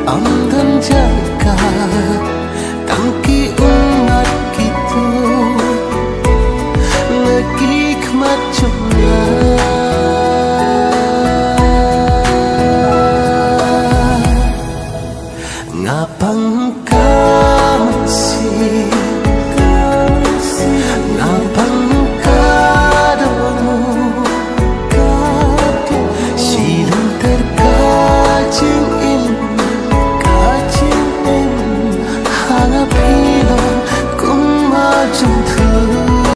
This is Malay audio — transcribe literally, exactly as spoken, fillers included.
amdan jaga tangki umat gitu ngikmat cuma ngapang